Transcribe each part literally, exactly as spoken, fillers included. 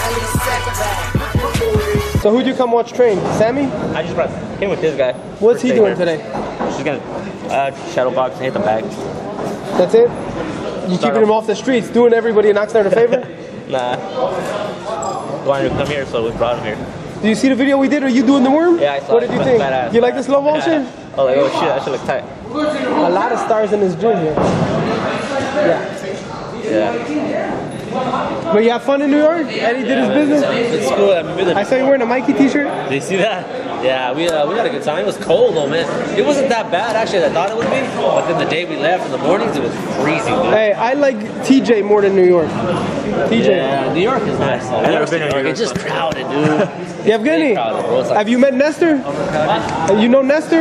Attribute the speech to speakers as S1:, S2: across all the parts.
S1: So who'd you come watch train? Sammy?
S2: I just brought him with this guy.
S1: What's he doing today?
S2: She's gonna uh, shadow box and hit the bag.
S1: That's it? You keeping him off the streets, doing everybody a Oxnard a favor?
S2: Nah. Wanted to come here, so we brought him here.
S1: Do you see the video we did? Are you doing the worm?
S2: Yeah, I saw
S1: What
S2: it.
S1: did you think?
S2: Badass.
S1: You like the slow motion?
S2: Oh, like, oh shit, that should look tight.
S1: A lot of stars in this gym here. Yeah.
S2: Yeah.
S1: But you have fun in New York? Eddie did his business?
S2: It's cool. I, mean,
S1: I saw you wearing a Mikey t-shirt.
S2: Did you see that? Yeah, we uh, we had a good time. It was cold though, man. It wasn't that bad actually as I thought it would be. But then the day we left in the mornings, it was freezing, dude.
S1: Hey, I like T J more than New York. T J.
S2: Yeah, New York is nice. I've never been to New York. It's just crowded, dude.
S1: You have any? Like, have you met Nestor? Uh, you know Nestor?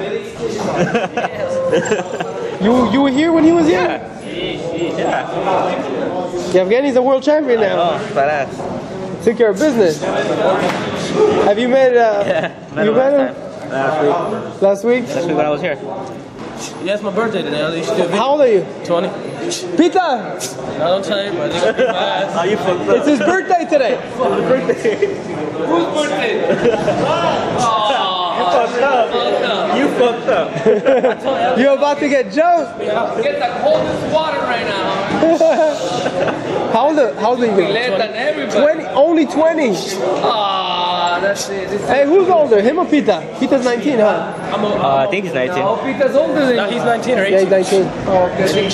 S1: you you were here when he was here?
S2: Yeah. Yeah.
S1: Yevgeny's a world champion now.
S2: Oh, badass.
S1: Took care of business. Have you met, uh,
S2: yeah, met
S1: you
S2: him
S1: met him?
S2: Last week.
S1: Last week?
S2: Last week when I was here.
S3: Yeah, it's my birthday today. You should do a video.
S1: How old are you?
S3: twenty.
S1: Pita!
S3: I don't tell you, but they're gonna beat my ass.
S2: How you fucked up?
S1: It's his birthday today.
S2: Whose birthday?
S3: Whose birthday?
S2: You fucked up. You fucked up.
S1: You're about to get jumped.
S3: Get the coldest water right now.
S1: How old are, how old are you?
S3: Less than everybody.
S1: twenty, only twenty.
S3: Ah, that's it. This
S1: Hey, who's older, him or Pita? Pita's nineteen, huh?
S3: I'm a,
S2: Uh, I think he's nineteen.
S3: no, Peter's older than
S1: No,
S3: he's nineteen or
S1: Yeah,
S3: eighteen.
S1: he's nineteen. Oh, okay.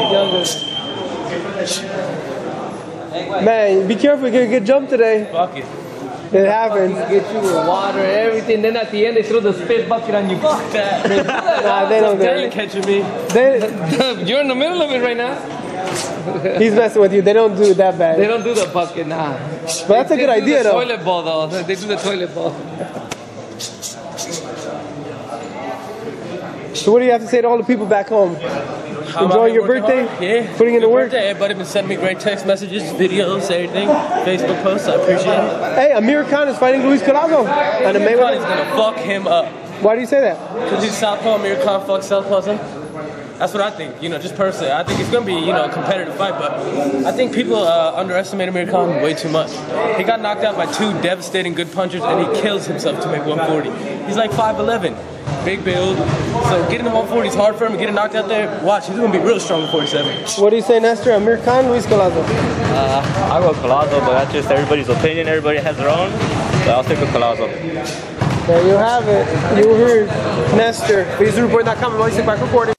S1: Younger. Man, be careful, you're gonna get jumped today.
S3: Fuck it.
S1: It happens.
S3: Get you with water, everything. Then at the end, they throw the spit bucket on you. Fuck that.
S1: Nah, they don't do
S3: They're
S1: it.
S3: catching me.
S1: They,
S3: You're in the middle of it right now.
S1: he's messing with you. They don't do it that bad.
S3: They don't do the bucket, nah.
S1: But that's a good
S3: They do
S1: idea,
S3: the
S1: though.
S3: toilet bowl, though. They do the toilet bowl.
S1: So what do you have to say to all the people back home?
S3: I'm
S1: Enjoying your
S3: working
S1: birthday?
S3: hard. Yeah.
S1: Putting in the
S3: Good
S1: work?
S3: birthday. Everybody been sending me great text messages, videos, everything. Facebook posts. I appreciate it.
S1: Hey, Amir Khan is fighting Luis Collazo. And the
S3: Amir Khan is
S1: Mayweather.
S3: gonna fuck him up.
S1: Why do you say that?
S3: Because he's southpaw. Amir Khan fucks southpaws him. That's what I think. You know, just personally, I think it's gonna be, you know, a competitive fight. But I think people uh, underestimate Amir Khan way too much. He got knocked out by two devastating good punchers, and he kills himself to make one forty. He's like five eleven. Big build. So getting to one forty is hard for him. Getting knocked out there, watch, he's gonna be real strong in forty-seven.
S1: What do you say, Nestor? Amir Khan, Luis Collazo?
S2: Uh, I'll go Collazo, but that's just everybody's opinion. Everybody has their own. So I'll stick with Collazo.
S1: There you have it. You heard Nestor. Please report dot com. I'm always back recording.